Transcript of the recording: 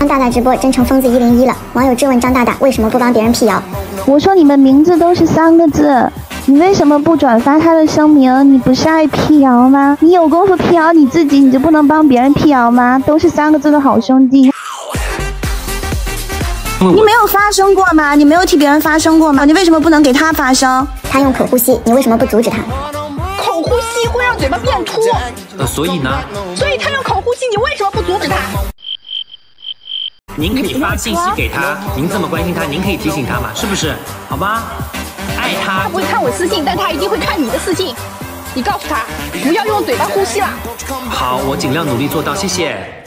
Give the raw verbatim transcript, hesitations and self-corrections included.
张大大直播真成疯子一零一了。网友质问张大大为什么不帮别人辟谣？ 我说你们名字都是三个字，你为什么不转发他的声明？你不是爱辟谣吗？你有功夫辟谣你自己，你就不能帮别人辟谣吗？都是三个字的好兄弟。你没有发声过吗？你没有替别人发声过吗？你为什么不能给他发声？ 他用口呼吸，你为什么不阻止他？ 口呼吸会让嘴巴变凸。 呃，所以呢？ 所以他用口呼吸，你为什么不阻止他？ 您可以发信息给他，您这么关心他，您可以提醒他嘛，是不是？好吧，爱他。 他不会看我私信，但他一定会看你的私信。你告诉他，不要用嘴巴呼吸了。 好，我尽量努力做到，谢谢。